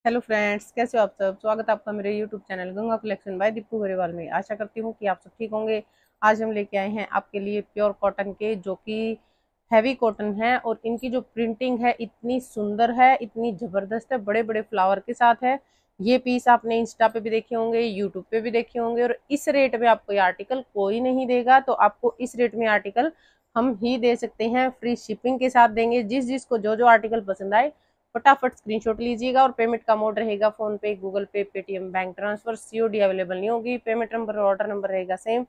Hello friends, कैसे हो आप सब। स्वागत है आपका मेरे YouTube channel Ganga collection by Deepu Grewal में। आशा करती हूँ कि आप सब ठीक होंगे। आज हम लेके आए हैं आपके लिए प्योर कॉटन के, जो कि हैवी कॉटन है और इनकी जो प्रिंटिंग है इतनी सुंदर है, इतनी ज़बरदस्त है, बड़े बड़े फ्लावर के साथ है। ये पीस आपने इंस्टा पे भी देखे होंगे, यूट्यूब पे भी देखे होंगे, और इस रेट में आपको ये आर्टिकल कोई नहीं देगा। तो आपको इस रेट में आर्टिकल हम ही दे सकते हैं, फ्री शिपिंग के साथ देंगे। जिस जिसको जो जो आर्टिकल पसंद आए फटाफट स्क्रीनशॉट लीजिएगा। और पेमेंट का मोड रहेगा फोन पे, Google Pay, Paytm, bank transfer. COD available नहीं होगी। पेमेंट नंबर और ऑर्डर नंबर रहेगा सेम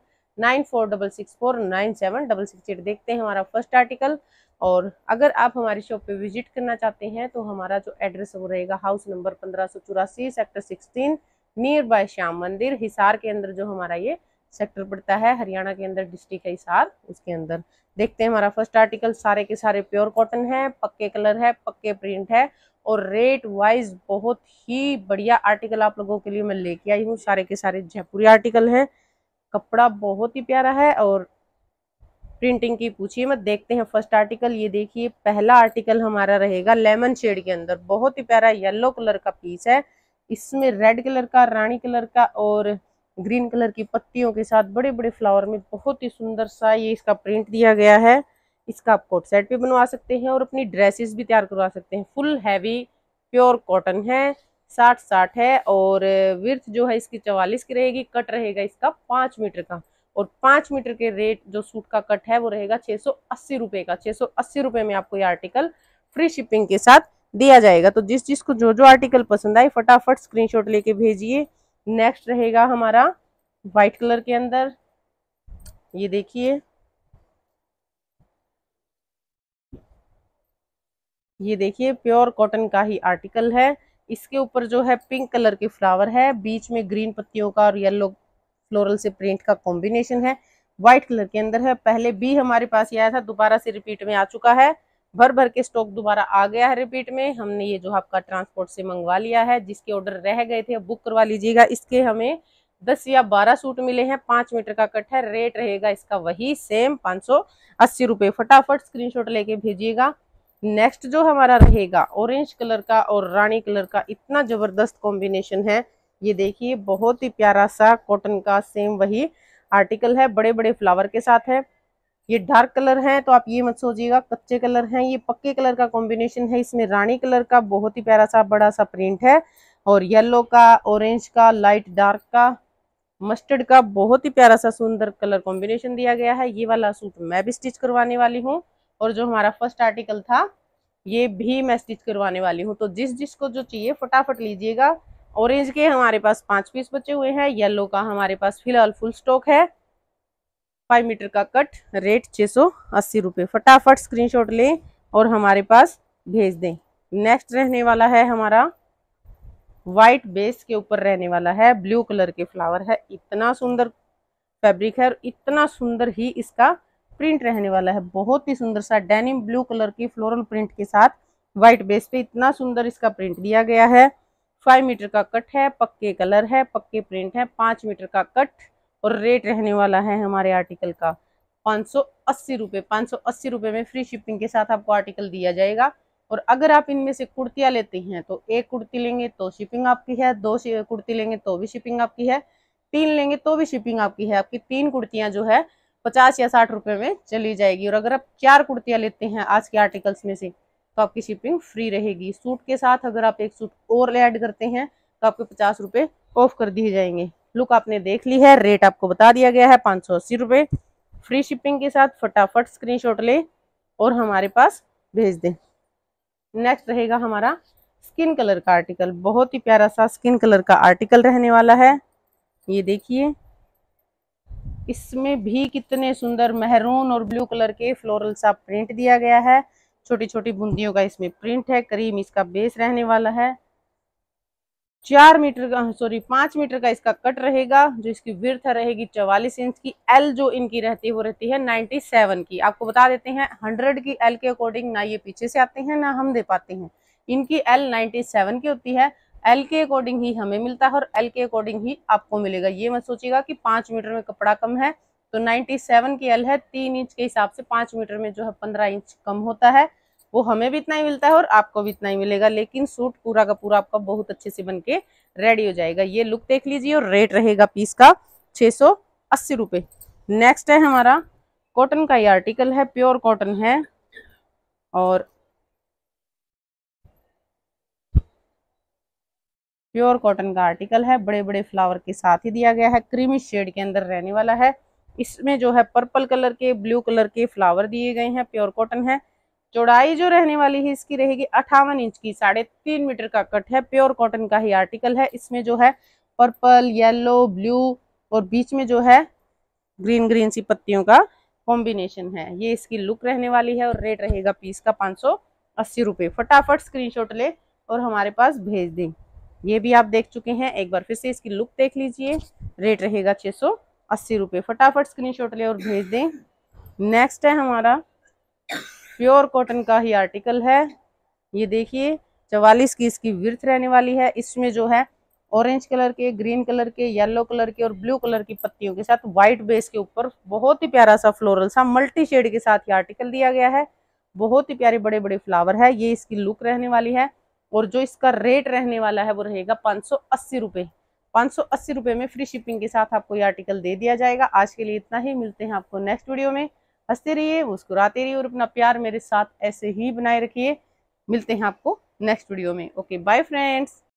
9466497668। देखते हैं हमारा फर्स्ट आर्टिकल। और अगर आप हमारी शॉप पे विजिट करना चाहते हैं तो हमारा जो एड्रेस है वो रहेगा house number 1584 sector 16, near by Shyam मंदिर, हिसार के अंदर जो हमारा ये सेक्टर पड़ता है, हरियाणा के अंदर डिस्ट्रिक्ट है हिसार, उसके अंदर। देखते हैं हमारा फर्स्ट आर्टिकल। सारे के सारे प्योर कॉटन है, पक्के कलर है, पक्के प्रिंट है, और रेट वाइज बहुत ही बढ़िया आर्टिकल आप लोगों के लिए मैं लेके आई हूँ। सारे के सारे जयपुरी आर्टिकल है, कपड़ा बहुत ही प्यारा है और प्रिंटिंग की पूछिए मत। देखते हैं फर्स्ट आर्टिकल। ये देखिए, पहला आर्टिकल हमारा रहेगा लेमन शेड के अंदर, बहुत ही प्यारा येलो कलर का पीस है। इसमें रेड कलर का, रानी कलर का और ग्रीन कलर की पत्तियों के साथ बड़े बड़े फ्लावर में बहुत ही सुंदर सा ये इसका प्रिंट दिया गया है। इसका आप कोट सेट भी बनवा सकते हैं और अपनी ड्रेसेस भी तैयार करवा सकते हैं। फुल हैवी प्योर कॉटन है, 60-60 है, और विर्थ जो है इसकी 44 की रहेगी। कट रहेगा इसका 5 मीटर का, और 5 मीटर के रेट जो सूट का कट है वो रहेगा 680 रुपए का। 680 रुपए में आपको ये आर्टिकल फ्री शिपिंग के साथ दिया जाएगा। तो जिस जिसको जो जो आर्टिकल पसंद आए फटाफट स्क्रीनशॉट लेके भेजिए। नेक्स्ट रहेगा हमारा व्हाइट कलर के अंदर। ये देखिए, ये देखिए प्योर कॉटन का ही आर्टिकल है। इसके ऊपर जो है पिंक कलर के फ्लावर है, बीच में ग्रीन पत्तियों का और येलो फ्लोरल से प्रिंट का कॉम्बिनेशन है। व्हाइट कलर के अंदर है। पहले भी हमारे पास ये आया था, दोबारा से रिपीट में आ चुका है। भर भर के स्टॉक दोबारा आ गया है रिपीट में। हमने ये जो आपका ट्रांसपोर्ट से मंगवा लिया है, जिसके ऑर्डर रह गए थे बुक करवा लीजिएगा। इसके हमें 10 या 12 सूट मिले हैं। 5 मीटर का कट है। रेट रहेगा इसका वही सेम 580 रुपये। फटाफट स्क्रीनशॉट लेके भेजिएगा। नेक्स्ट जो हमारा रहेगा ऑरेंज कलर का और रानी कलर का, इतना जबरदस्त कॉम्बिनेशन है। ये देखिए, बहुत ही प्यारा सा कॉटन का सेम वही आर्टिकल है, बड़े बड़े फ्लावर के साथ है। ये डार्क कलर है तो आप ये मत सोचिएगा कच्चे कलर हैं, ये पक्के कलर का कॉम्बिनेशन है। इसमें रानी कलर का बहुत ही प्यारा सा बड़ा सा प्रिंट है, और येलो का, ऑरेंज का, लाइट डार्क का, मस्टर्ड का बहुत ही प्यारा सा सुंदर कलर कॉम्बिनेशन दिया गया है। ये वाला सूट मैं भी स्टिच करवाने वाली हूँ, और जो हमारा फर्स्ट आर्टिकल था ये भी मैं स्टिच करवाने वाली हूँ। तो जिस जिसको जो चाहिए फटाफट लीजिएगा। ऑरेंज के हमारे पास 5 पीस बचे हुए हैं। येलो का हमारे पास फिलहाल फुल स्टॉक है। 5 मीटर का कट, रेट 680 रुपये। फटाफट स्क्रीनशॉट लें और हमारे पास भेज दें। नेक्स्ट रहने वाला है हमारा व्हाइट बेस के ऊपर रहने वाला है, ब्लू कलर के फ्लावर है। इतना सुंदर फैब्रिक है और इतना सुंदर ही इसका प्रिंट रहने वाला है। बहुत ही सुंदर सा डेनिम ब्लू कलर की फ्लोरल प्रिंट के साथ व्हाइट बेस पे इतना सुंदर इसका प्रिंट दिया गया है। 5 मीटर का कट है, पक्के कलर है, पक्के प्रिंट है, 5 मीटर का कट, और रेट रहने वाला है हमारे आर्टिकल का 580 रुपये। 580 रुपये में फ्री शिपिंग के साथ आपको आर्टिकल दिया जाएगा। और अगर आप इनमें से कुर्तियां लेते हैं तो एक कुर्ती लेंगे तो शिपिंग आपकी है, 2 कुर्ती लेंगे तो भी शिपिंग आपकी है, 3 लेंगे तो भी शिपिंग आपकी है। आपकी 3 कुर्तियां जो है 50 या 60 रुपए में चली जाएगी। और अगर आप 4 कुर्तियां लेते हैं आज के आर्टिकल्स में से तो आपकी शिपिंग फ्री रहेगी। सूट के साथ अगर आप एक सूट और ऐड करते हैं तो आपके 50 रुपये ऑफ कर दिए जाएंगे। लुक आपने देख ली है, रेट आपको बता दिया गया है 580 रुपये फ्री शिपिंग के साथ। फटाफट स्क्रीनशॉट ले और हमारे पास भेज दें। नेक्स्ट रहेगा हमारा स्किन कलर का आर्टिकल। बहुत ही प्यारा सा स्किन कलर का आर्टिकल रहने वाला है। ये देखिए, इसमें भी कितने सुंदर मेहरून और ब्लू कलर के फ्लोरल सा प्रिंट दिया गया है। छोटी छोटी बूंदियों का इसमें प्रिंट है। करीम इसका बेस रहने वाला है। 4 मीटर का, सॉरी 5 मीटर का इसका कट रहेगा। जो इसकी विड्थ रहेगी 44 इंच की। एल जो इनकी रहती है वो रहती है 97 की। आपको बता देते हैं 100 की एल के अकॉर्डिंग ना ये पीछे से आते हैं ना हम दे पाते हैं। इनकी एल 97 की होती है। एल के अकॉर्डिंग ही हमें मिलता है और एल के अकॉर्डिंग ही आपको मिलेगा। ये मत सोचिएगा कि 5 मीटर में कपड़ा कम है तो 97 की एल है, 3 इंच के हिसाब से 5 मीटर में जो है 15 इंच कम होता है। वो हमें भी इतना ही मिलता है और आपको भी इतना ही मिलेगा, लेकिन सूट पूरा का पूरा आपका बहुत अच्छे से बन के रेडी हो जाएगा। ये लुक देख लीजिए और रेट रहेगा पीस का 680 रुपये। नेक्स्ट है हमारा कॉटन का ये आर्टिकल है, प्योर कॉटन है और प्योर कॉटन का आर्टिकल है, बड़े बड़े फ्लावर के साथ ही दिया गया है, क्रीमी शेड के अंदर रहने वाला है। इसमें जो है पर्पल कलर के, ब्लू कलर के फ्लावर दिए गए हैं, प्योर कॉटन है। चौड़ाई जो रहने वाली है इसकी रहेगी 58 इंच की, 3.5 मीटर का कट है, प्योर कॉटन का ही आर्टिकल है। इसमें जो है पर्पल, येलो, ब्लू और बीच में जो है ग्रीन ग्रीन सी पत्तियों का कॉम्बिनेशन है। ये इसकी लुक रहने वाली है और रेट रहेगा पीस का 580 रुपये। फटाफट स्क्रीनशॉट ले और हमारे पास भेज दें। ये भी आप देख चुके हैं, एक बार फिर से इसकी लुक देख लीजिए। रेट रहेगा 680 रुपये। फटाफट स्क्रीनशॉट ले और भेज दें। नेक्स्ट है हमारा प्योर कॉटन का ही आर्टिकल है। ये देखिए 44 की इसकी विड्थ रहने वाली है। इसमें जो है ऑरेंज कलर के, ग्रीन कलर के, येलो कलर के और ब्लू कलर की पत्तियों के साथ व्हाइट बेस के ऊपर बहुत ही प्यारा सा फ्लोरल सा मल्टी शेड के साथ ये आर्टिकल दिया गया है। बहुत ही प्यारे बड़े बड़े फ्लावर है। ये इसकी लुक रहने वाली है और जो इसका रेट रहने वाला है वो रहेगा 580 रुपये। 580 रुपये में फ्री शिपिंग के साथ आपको ये आर्टिकल दे दिया जाएगा। आज के लिए इतना ही, मिलते हैं आपको नेक्स्ट वीडियो में। हंसते रहिए, मुस्कुराते रहिए और अपना प्यार मेरे साथ ऐसे ही बनाए रखिए। मिलते हैं आपको नेक्स्ट वीडियो में। Okay, bye friends.